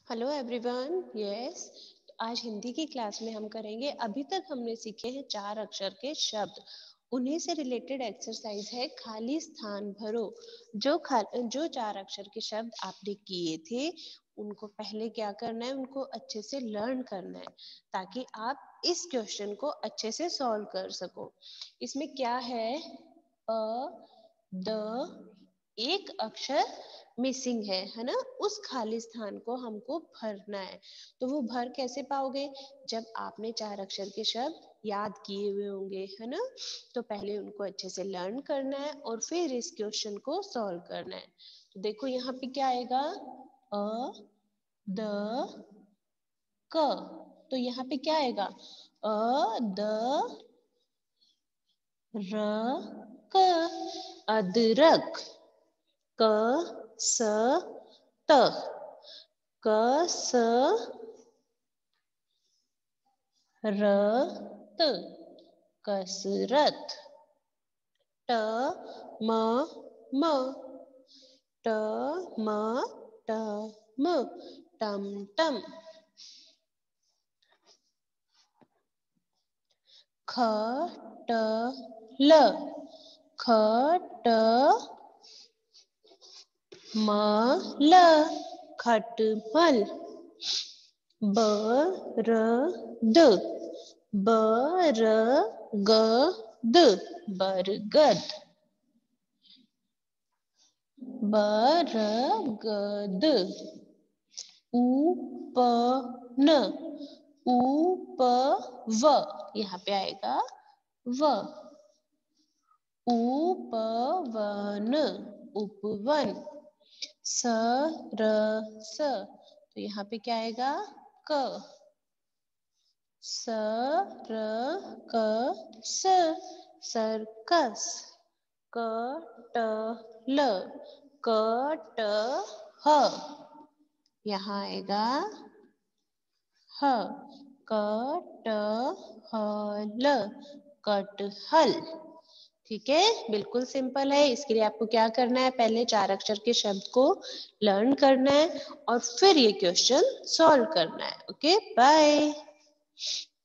Hello everyone. Yes, आज हिंदी की class में हम करेंगे। अभी तक हमने सीखे हैं 4 अक्षर के शब्द। उन्हीं से रिलेटेड एक्सरसाइज है खाली स्थान भरो। जो 4 अक्षर के शब्द आपने किए थे उनको पहले क्या करना है, उनको अच्छे से लर्न करना है ताकि आप इस क्वेश्चन को अच्छे से सॉल्व कर सको। इसमें क्या है, अ द एक अक्षर मिसिंग है ना। उस खाली स्थान को हमको भरना है। तो वो भर कैसे पाओगे? जब आपने 4 अक्षर के शब्द याद किए हुए होंगे, है ना। तो पहले उनको अच्छे से लर्न करना है और फिर इस क्वेश्चन को सॉल्व करना है। तो देखो यहाँ पे क्या आएगा, अ द क। तो यहाँ पे क्या आएगा, अ द र क, अदरक। क स त, क स र त, कसरत। ट म म, ट म ट म, टमटम। ख ट ल, खट म ल, खटमल। ब र द, बरगद, बरगद। बरगद। उपन, उपव, यहाँ पे आएगा व। उपवन, उपवन। सरस, तो यहाँ पे क्या आएगा, क। Circus, circus. कटल, कटह, यहाँ आएगा ह। कटहल, कटहल। ठीक है, बिल्कुल सिंपल है। इसके लिए आपको क्या करना है, पहले 4 अक्षर के शब्द को लर्न करना है और फिर ये क्वेश्चन सॉल्व करना है। Okay, bye.